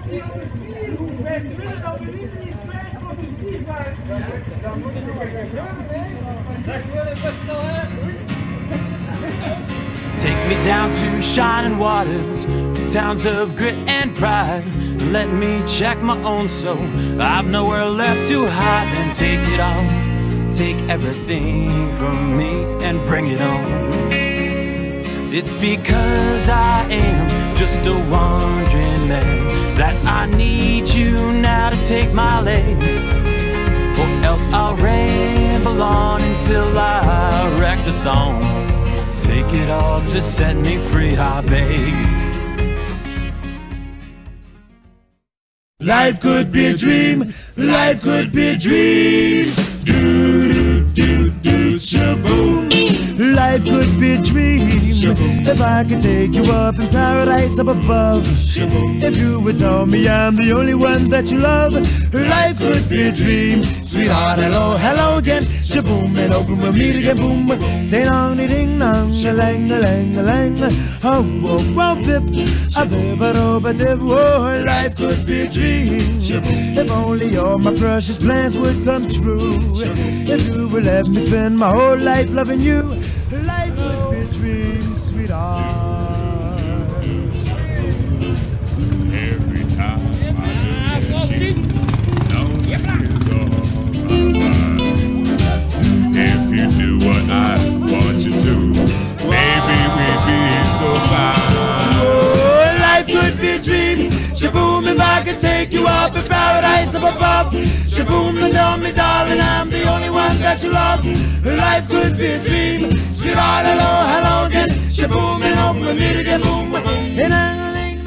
Take me down to shining waters, towns of grit and pride. Let me check my own soul. I've nowhere left to hide. Then take it all, take everything from me and bring it on. It's because I am just a wandering man that I need you now to take my legs, or else I'll ramble on until I wreck the song. Take it all to set me free, I beg. Life could be a dream, life could be a dream. Do do do do shaboom. Life could be a dream. Shaboom. If I could take you up in paradise up above. Shaboom. If you would tell me I'm the only one that you love. Life could be a dream. Sweetheart, hello, hello again. Shaboom, and open we'll meet again. Boom, ding dong, ding dong, a lang, a lang, a lang. Oh, oh, oh, pip, a bip, a rope, a dip. Oh, life could be a dream. Shaboom. If only all my precious plans would come true. Shaboom. If you would let me spend my whole life loving you. Life would be a dream, sweetheart. Every time I look at you, something is on my mind. If you do what I want you to, maybe we'd be so fine. Oh, life could be a dream. Shaboom, if I could take you up in paradise up above. Shaboom, then tell me, darling, I'm the only one that you love. Life could be a dream. Sweetheart, hello, hello again. Shaboom, and hope we'll meet again. Boom, boom.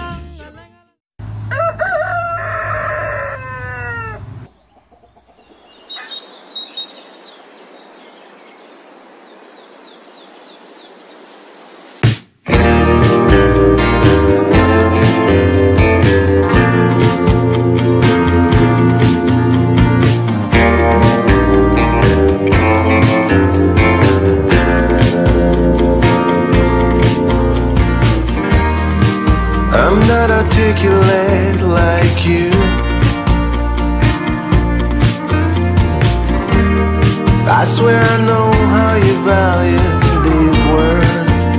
I'm not articulate like you. I swear I know how you value these words.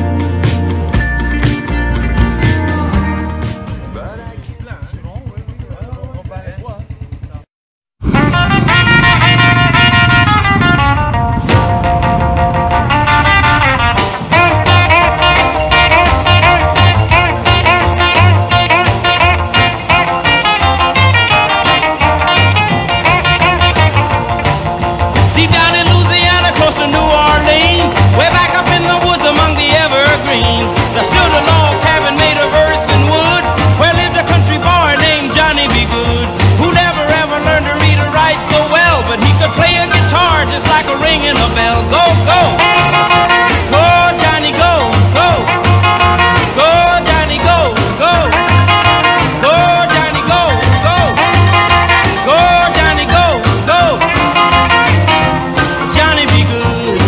Deep down in Louisiana, close to New Orleans, way back up in the woods among the evergreens, there stood a log cabin made of earth and wood, where lived a country boy named Johnny B. Good, who never ever learned to read or write so well, but he could play a guitar just like a ringing a bell. Go, go! Go, Johnny, go, go! Go, Johnny, go, go! Go, Johnny, go, go! Go, Johnny, go, go! Johnny B. Good.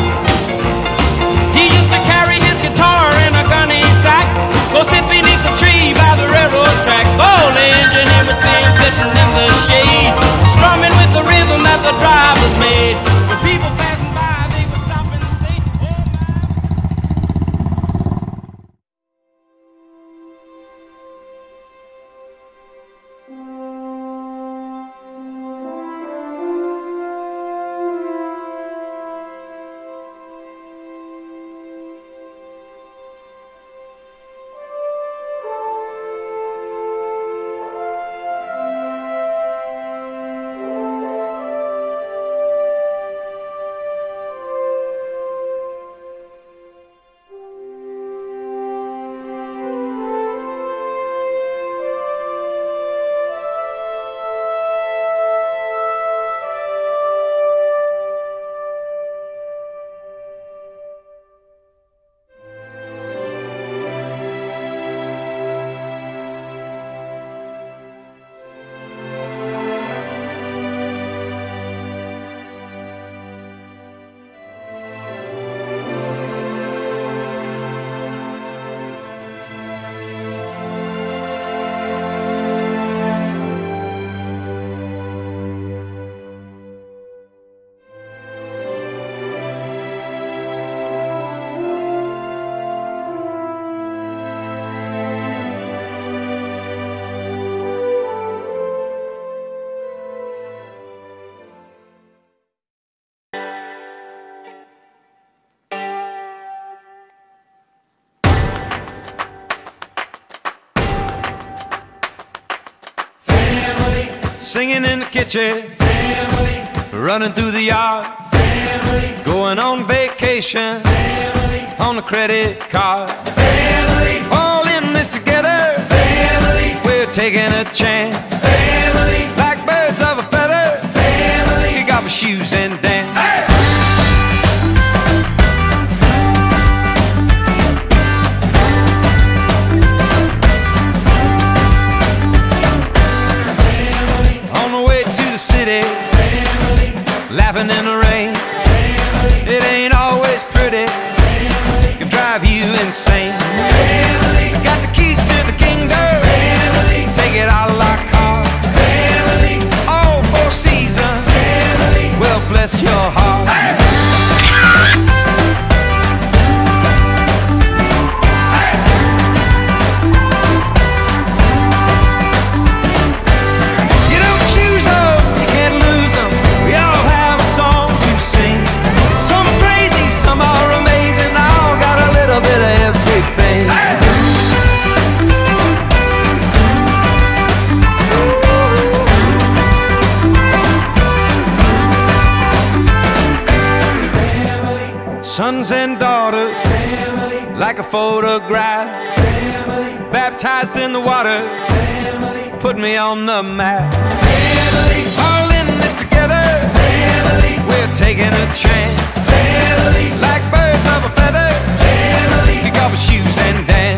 He used to carry his guitar in a gunny sack, go sit beneath the tree by the railroad track. Old engineer would see him sitting in the shade, strumming with the rhythm that the drivers made. When people passing by, they would stop and say, oh singing in the kitchen, family. Running through the yard, family. Going on vacation, family. On the credit card, family. All in this together, family. We're taking a chance, family. Like birds of a feather, family. Kick off your shoes and dance. Hey! Laughing in the rain, family. It ain't always pretty, family. Can drive you insane, family. We got the keys to the kingdom, family. Take it out of our car, family. All four seasons, family. Well, bless your heart, hey. Sons and daughters, family. Like a photograph, family. Baptized in the water, family. Put me on the map, family. All in this together, family. We're taking a chance, family. Like birds of a feather, family. Kick off your shoes and dance.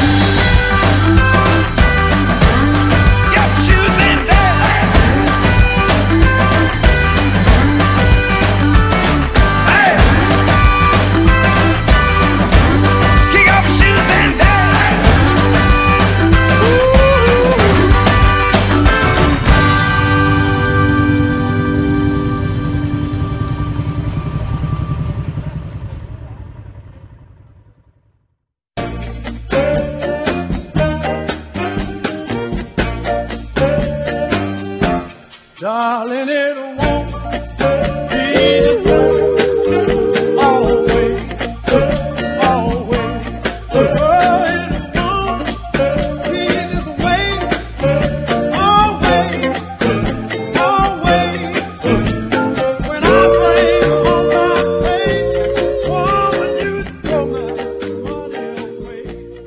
Darling, it won't be this way, always, always. Oh, it won't be this way, always, always. When I bring home my pay, woman, you throw my money away.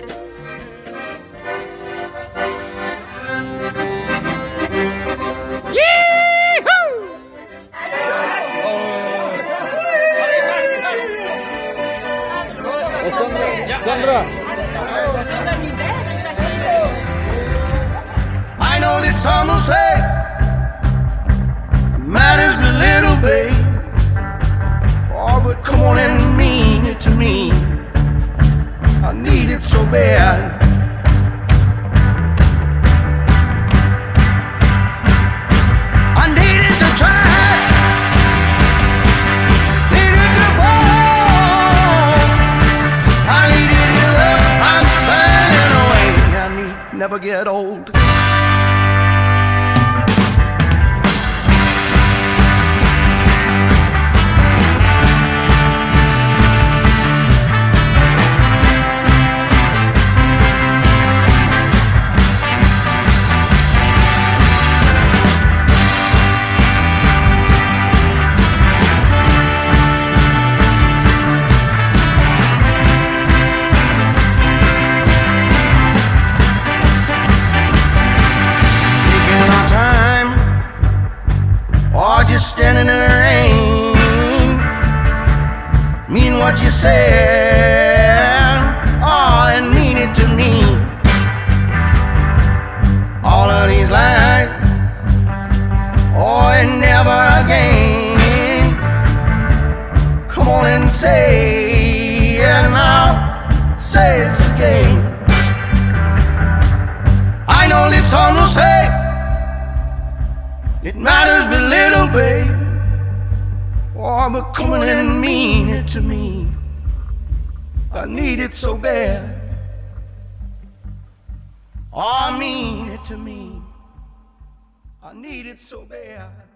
Sandra. I know that some will say matters but little, babe. Oh, but come on and mean it to me. I need it so bad. I need it to try. Never get old. Just standing in the rain, mean what you said, oh, and mean it to me. All of these lies, oh, and never again. Come on and say, and I'll say it again. I know that some will say it matters but little, babe. Oh, but come on and mean it to me. I need it so bad. Oh, mean it to me. I need it so bad.